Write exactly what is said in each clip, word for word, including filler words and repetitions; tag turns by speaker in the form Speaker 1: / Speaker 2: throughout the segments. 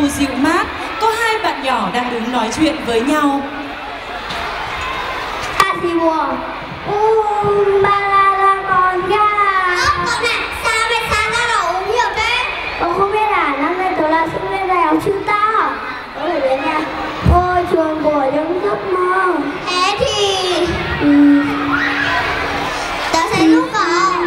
Speaker 1: dịu mát, có hai bạn nhỏ đang đứng nói chuyện với nhau.
Speaker 2: À thì buồn. Um, ba la la con ga. Ơ, cậu này, sao mày sáng ra rồi uống nhiều thế? Ờ, không biết là năm nay tớ là sinh viên đại học chúng ta hả? Tớ phải đến nhà ngôi trường của những giấc mơ. Thế thì... Ừ. Tớ sẽ giúp cậu.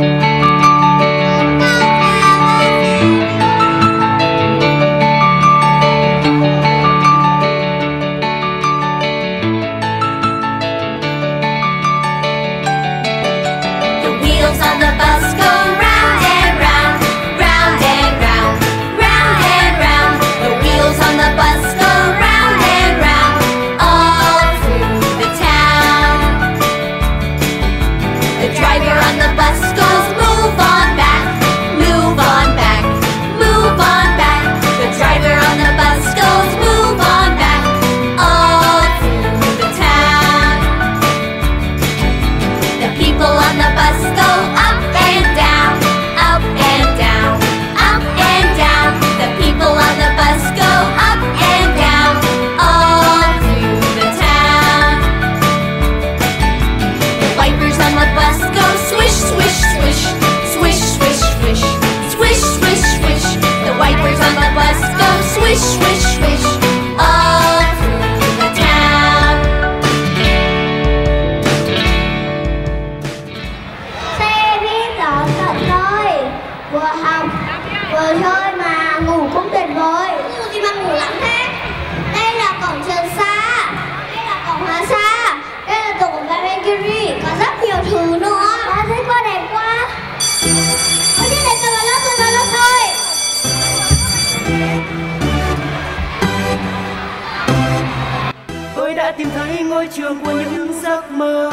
Speaker 3: Tìm thấy ngôi trường của những giấc mơ.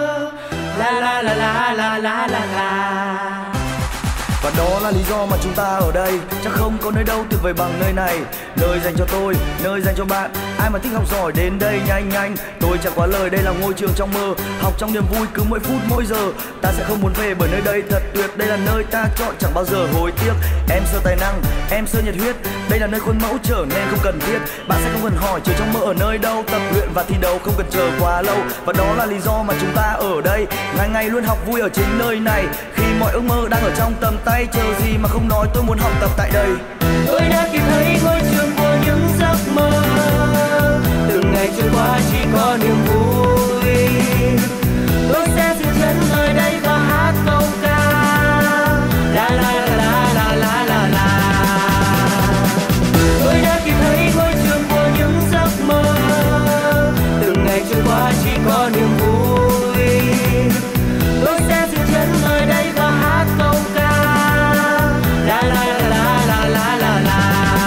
Speaker 3: La la la la la la la la.
Speaker 4: Và đó là lý do mà chúng ta ở đây. Chắc không có nơi đâu tuyệt vời bằng nơi này. Nơi dành cho tôi, nơi dành cho bạn. Ai mà thích học giỏi đến đây nhanh nhanh. Tôi chẳng quá lời, đây là ngôi trường trong mơ. Học trong niềm vui cứ mỗi phút mỗi giờ. Ta sẽ không muốn về bởi nơi đây thật tuyệt. Đây là nơi ta chọn chẳng bao giờ hối tiếc. Em sơ tài năng, em sơ nhiệt huyết. Đây là nơi khuôn mẫu trở nên không cần thiết. Bạn sẽ không cần hỏi trường trong mơ ở nơi đâu. Tập luyện và thi đấu không cần chờ quá lâu. Và đó là lý do mà chúng ta ở đây. Ngày ngày luôn học vui ở chính nơi này. Khi mọi ước mơ đang ở trong tầm tay, chờ gì mà không nói, tôi muốn học tập tại đây.
Speaker 3: Tôi đã tìm thấy ngôi trường của những giấc mơ. Từng ngày trôi qua chỉ có niềm vui. Tôi sẽ giữ chân nơi đây và hát câu ca. La la la la la la la. Tôi đã tìm thấy ngôi trường của những giấc mơ. Từng ngày trôi qua chỉ có niềm vui. Tôi sẽ giữ chân nơi đây và hát câu ca. La la la la la la la.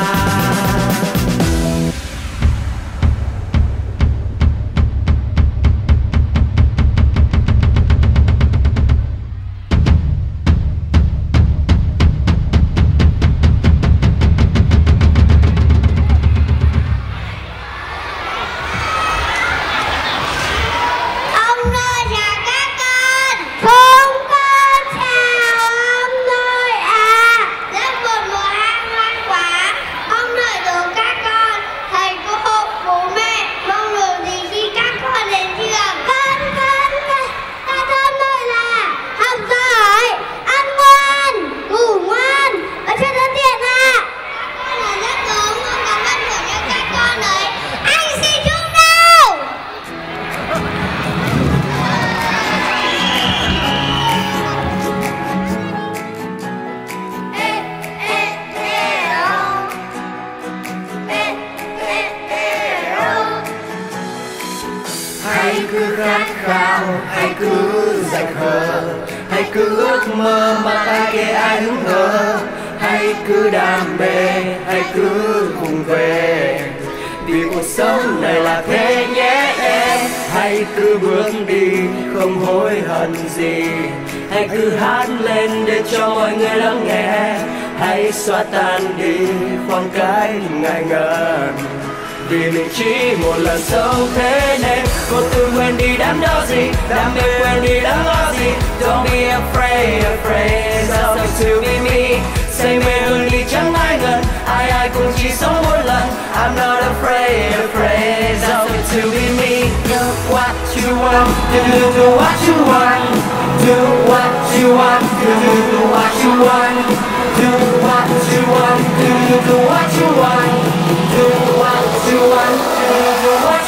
Speaker 3: Hãy cứ khát khao, hãy cứ dại khờ, hãy cứ ước mơ mà ta kể ai hứng hờ. Hãy cứ đam mê, hãy cứ cùng về, vì cuộc sống này là thế nhé em. Hãy cứ bước đi, không hối hận gì. Hãy cứ hát lên để cho mọi người lắng nghe. Hãy xóa tan đi khoảng cách ngại ngần, vì mình chỉ một lần sống thế nên cô tự quên đi đám đó gì, đam mê quên đi đám đó gì. Don't be afraid, afraid, self to be me. Say mê hơn đi chẳng ai ngần, ai ai cũng chỉ sống một lần. I'm not afraid, afraid of it to be me. Do what you want, do do do what you want. Do what you want, do do do what you want. Do what you want, do do do what you want. Do what you want, do do do what